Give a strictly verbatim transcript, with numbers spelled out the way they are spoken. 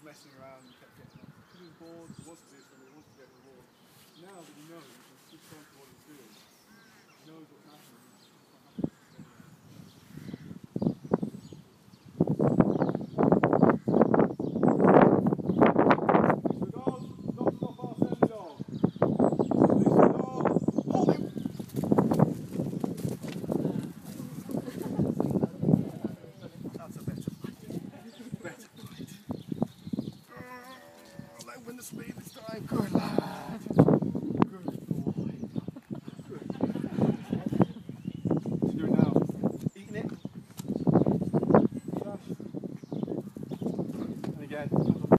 messing around and kept getting up. Because he was bored, he wanted to do something, he wanted to get reward. Now that he knows, and switched on to what he's doing, he knows what's happening.